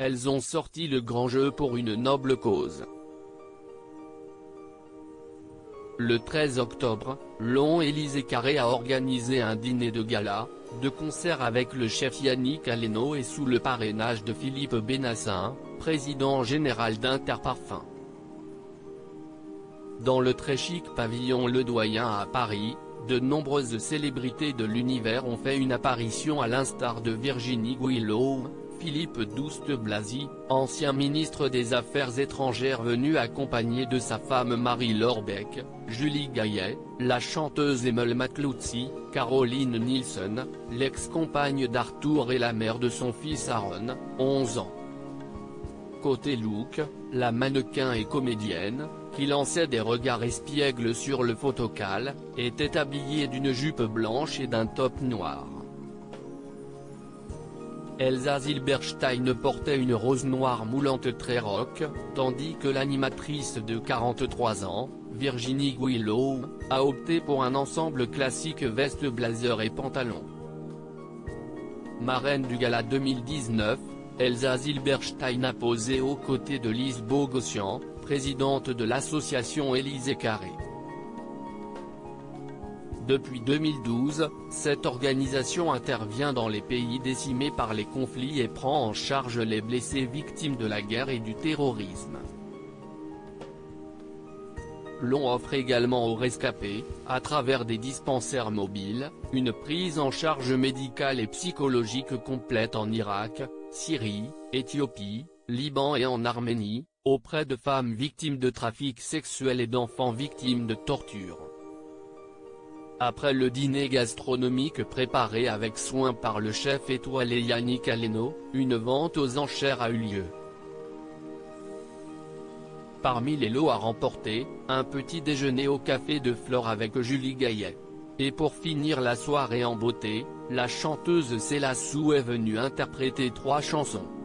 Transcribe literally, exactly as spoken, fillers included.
elles ont sorti le grand jeu pour une noble cause. Le treize octobre, Long Élysée Carré a organisé un dîner de gala, de concert avec le chef Yannick Aleno et sous le parrainage de Philippe Benacin, président général d'Interparfums. Dans le très chic pavillon Le Doyen à Paris, de nombreuses célébrités de l'univers ont fait une apparition à l'instar de Virginie Guilloume, Philippe Douste-Blazy, ancien ministre des Affaires étrangères venu accompagné de sa femme Marie-Laure Beck, Julie Gaillet, la chanteuse Emel Matluzzi, Caroline Nielsen, l'ex-compagne d'Arthur et la mère de son fils Aaron, onze ans. Côté look, la mannequin et comédienne, qui lançait des regards espiègles sur le photocall, était habillée d'une jupe blanche et d'un top noir. Elsa Zilberstein portait une rose noire moulante très rock, tandis que l'animatrice de quarante-trois ans, Virginie Guilloume, a opté pour un ensemble classique veste blazer et pantalon. Marraine du gala deux mille dix-neuf, Elsa Zilberstein a posé aux côtés de Lise Bogossian, présidente de l'association Élysée Carré. Depuis deux mille douze, cette organisation intervient dans les pays décimés par les conflits et prend en charge les blessés victimes de la guerre et du terrorisme. L'on offre également aux rescapés, à travers des dispensaires mobiles, une prise en charge médicale et psychologique complète en Irak, Syrie, Éthiopie, Liban et en Arménie, auprès de femmes victimes de trafic sexuel et d'enfants victimes de torture. Après le dîner gastronomique préparé avec soin par le chef étoilé Yannick Aleno, une vente aux enchères a eu lieu. Parmi les lots à remporter, un petit déjeuner au café de Flore avec Julie Gaillet. Et pour finir la soirée en beauté, la chanteuse Céla Sou est venue interpréter trois chansons.